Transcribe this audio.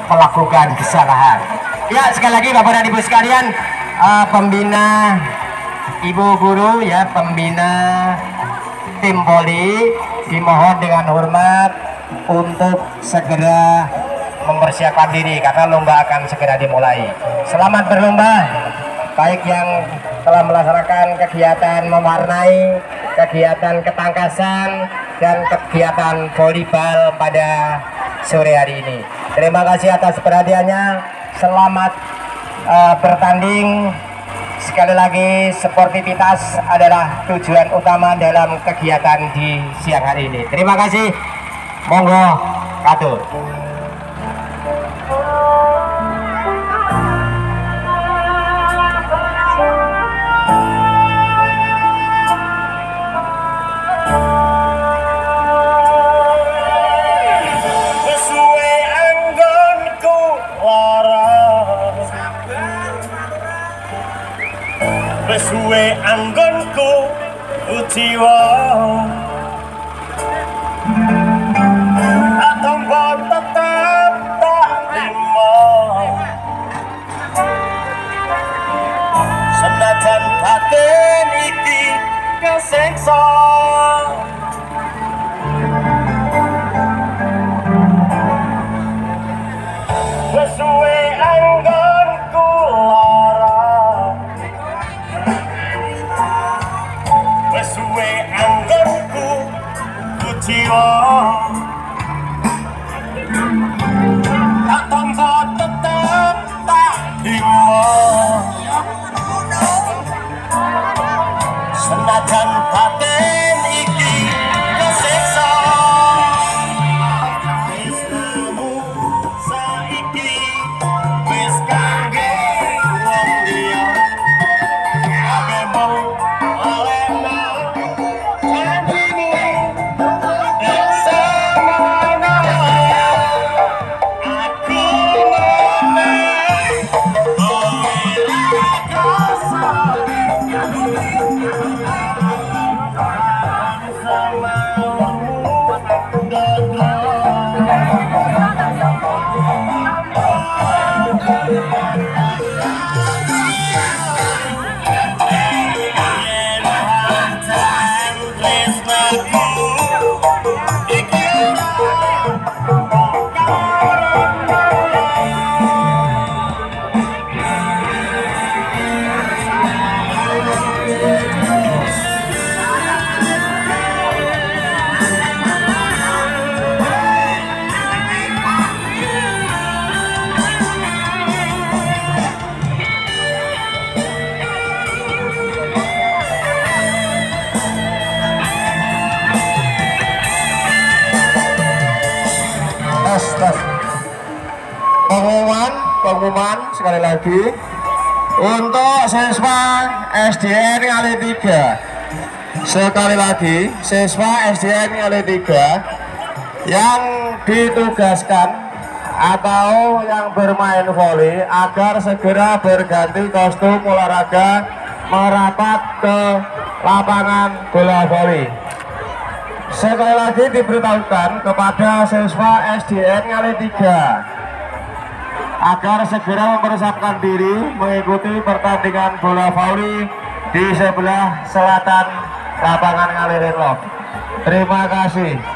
melakukan kesalahan. Ya, sekali lagi Bapak dan Ibu sekalian, pembina, Ibu guru ya, pembina tim voli dimohon dengan hormat untuk segera mempersiapkan diri karena lomba akan segera dimulai. Selamat berlomba, baik yang telah melaksanakan kegiatan mewarnai, kegiatan ketangkasan, dan kegiatan volleyball pada sore hari ini. Terima kasih atas perhatiannya. Selamat bertanding. Sekali lagi, sportivitas adalah tujuan utama dalam kegiatan di siang hari ini. Terima kasih. Monggo katur. Suwe anggonku utiwa atombo tetap tak terima senajan batin iki kesiksa suwe anggonku suwe anggonku kuciwa tak tombo tetep tak terima senajan batin iki kesiksa islamu saiki wis kangge wong liya kabeh mau pengumuman sekali lagi untuk siswa SDN kali 3. Sekali lagi, siswa SDN kali 3 yang ditugaskan atau yang bermain voli agar segera berganti kostum olahraga merapat ke lapangan bola voli. Sekali lagi diberitahukan kepada siswa SDN kali 3 agar segera mempersiapkan diri mengikuti pertandingan bola voli di sebelah selatan lapangan Ngalirin Love. Terima kasih.